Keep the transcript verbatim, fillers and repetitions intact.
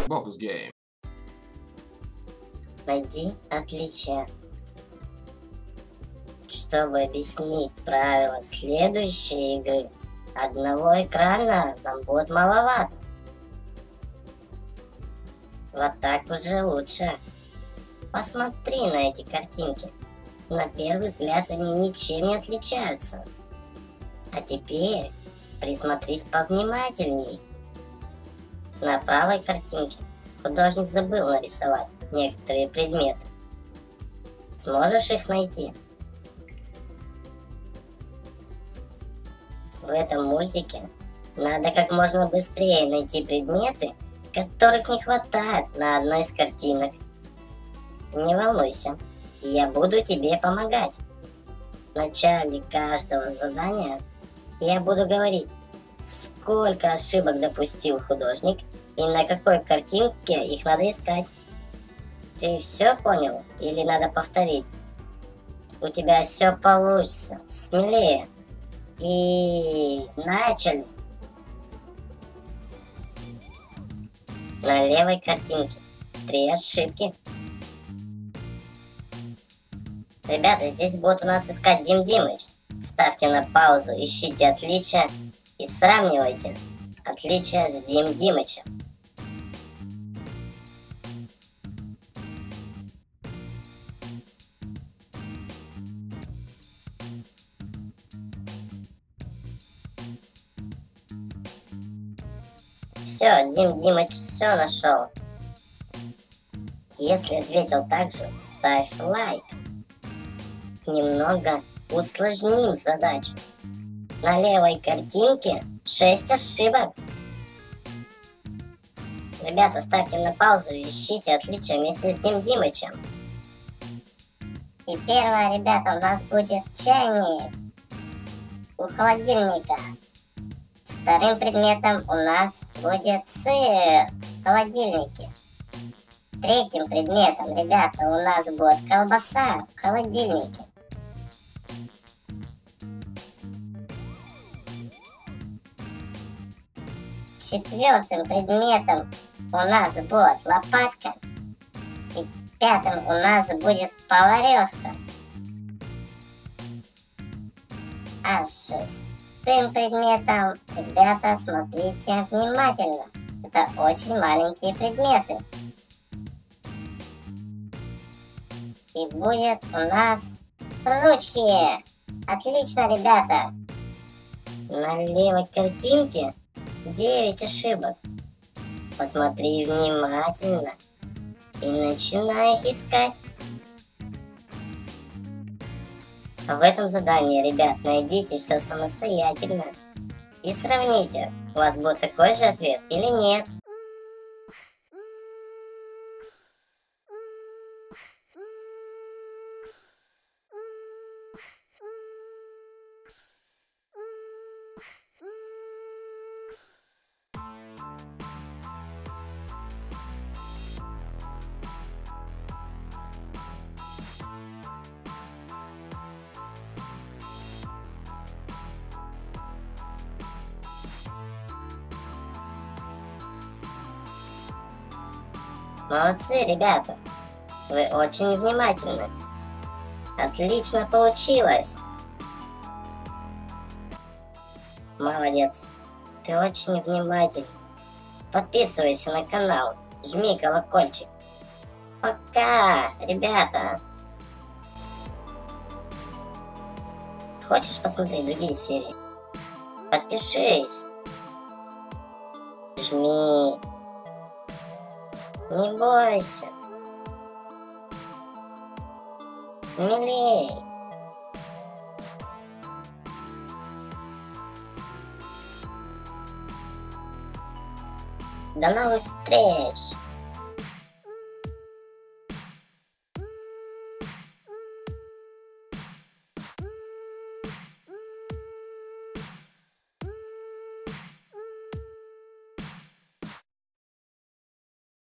Bob's Game. Найди отличия. Чтобы объяснить правила следующей игры, одного экрана нам будет маловато. Вот так уже лучше. Посмотри на эти картинки. На первый взгляд они ничем не отличаются. А теперь присмотрись повнимательней. На правой картинке художник забыл нарисовать некоторые предметы. Сможешь их найти? В этом мультике надо как можно быстрее найти предметы, которых не хватает на одной из картинок. Не волнуйся, я буду тебе помогать. В начале каждого задания я буду говорить, сколько ошибок допустил художник и на какой картинке их надо искать. Ты все понял или надо повторить? У тебя все получится. Смелее. И начали. На левой картинке три ошибки. Ребята, здесь будет у нас искать Дим Димыч. Ставьте на паузу, ищите отличия и сравнивайте отличия с Дим Димычем. Все, Дим Димыч все нашел. Если ответил так же, ставь лайк. Немного усложним задачу. На левой картинке шесть ошибок. Ребята, ставьте на паузу и ищите отличия вместе с Дим Димычем. И первое, ребята, у нас будет чайник у холодильника. Вторым предметом у нас будет сыр в холодильнике. Третьим предметом, ребята, у нас будет колбаса в холодильнике. Четвертым предметом у нас будет лопатка. И пятым у нас будет поварешка. А шестым предметом, ребята, смотрите внимательно. Это очень маленькие предметы. И будет у нас ручки. Отлично, ребята. На левой картинке девять ошибок. Посмотри внимательно и начинай их искать. В этом задании, ребят, найдите все самостоятельно и сравните, у вас будет такой же ответ или нет. Молодцы, ребята! Вы очень внимательны. Отлично получилось! Молодец! Ты очень внимательный. Подписывайся на канал, жми колокольчик. Пока, ребята! Хочешь посмотреть другие серии? Подпишись! Жми! Не бойся. Смелей. До новых встреч.